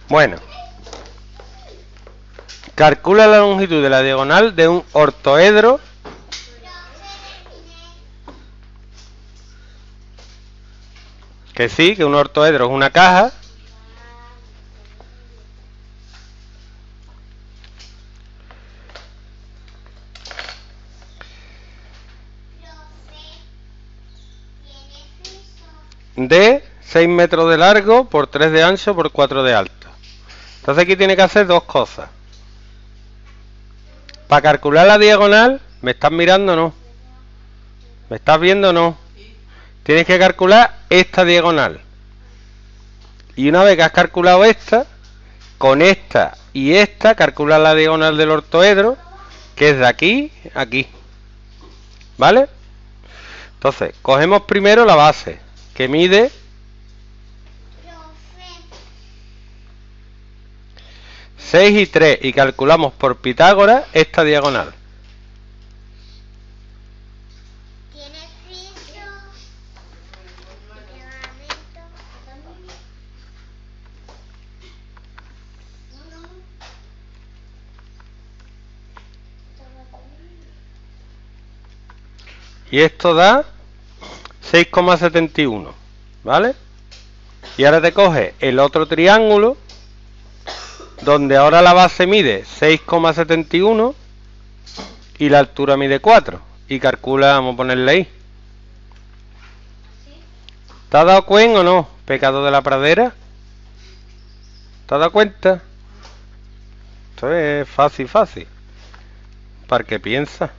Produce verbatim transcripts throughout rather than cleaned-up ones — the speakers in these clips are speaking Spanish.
Bueno, calcula la longitud de la diagonal de un ortoedro que sí, que un ortoedro es una caja de seis metros de largo por tres de ancho por cuatro de alto. Entonces aquí tiene que hacer dos cosas. Para calcular la diagonal, ¿me estás mirando o no? ¿Me estás viendo o no? Tienes que calcular esta diagonal. Y una vez que has calculado esta, con esta y esta, calculas la diagonal del ortoedro, que es de aquí a aquí. ¿Vale? Entonces, cogemos primero la base, que mide seis y tres, y calculamos por Pitágoras esta diagonal. Y esto da seis coma setenta y uno, ¿vale? Y ahora te coges el otro triángulo, donde ahora la base mide seis coma setenta y uno y la altura mide cuatro. Y calcula, vamos a ponerle ahí. ¿Te has dado cuenta o no? Pecado de la pradera. ¿Te has dado cuenta? Esto es fácil, fácil. ¿Para qué piensas?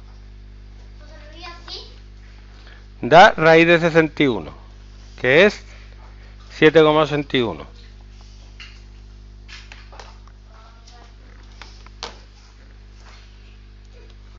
Da raíz de sesenta y uno, que es siete coma sesenta y uno.